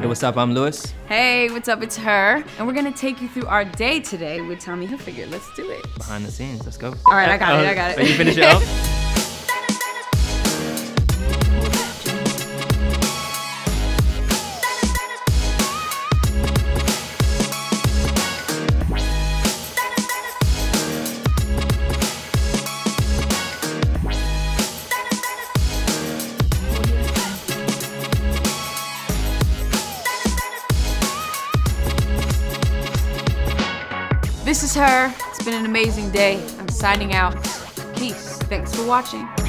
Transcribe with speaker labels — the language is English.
Speaker 1: Hey, what's up? I'm Lewis.
Speaker 2: Hey, what's up? It's her. And we're gonna take you through our day today with Tommy Hilfiger. Let's do it.
Speaker 1: Behind the scenes, let's go.
Speaker 2: All right, I got it.
Speaker 1: So you finish it up?
Speaker 2: This is her. It's been an amazing day. I'm signing out. Peace. Thanks for watching.